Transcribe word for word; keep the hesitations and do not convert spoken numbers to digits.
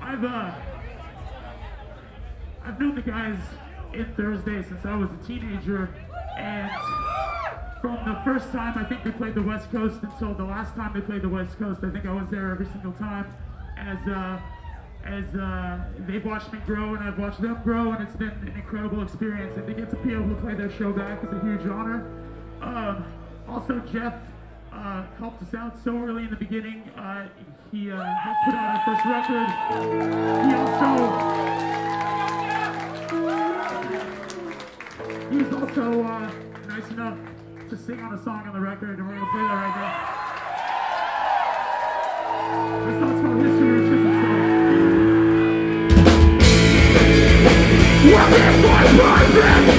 I've uh, I've known the guys in Thursday since I was a teenager, and from the first time I think they played the West Coast until the last time they played the West Coast, I think I was there every single time. As uh, as uh, they've watched me grow and I've watched them grow, and it's been an incredible experience. And to get to be able to play their show back is a huge honor. Um, also, Geoff uh, helped us out so early in the beginning. Uh, he uh, helped put out our first record. He also he's also uh, nice enough to sing on a song on the record, and we're gonna play that right now. This song's called History of Reshits Itself. What is my life?